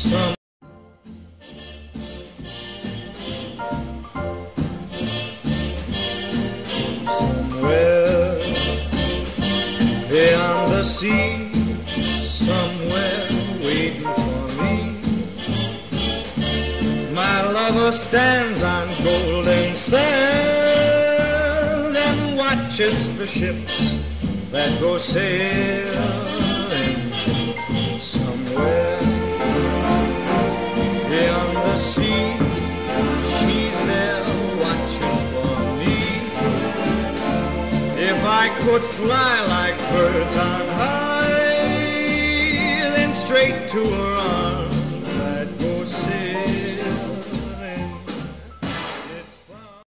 Somewhere beyond the sea, somewhere waiting for me, my lover stands on golden sands and watches the ships that go sailing. Somewhere beyond the sea, she's there watching for me. If I could fly like birds on high, then straight to her arms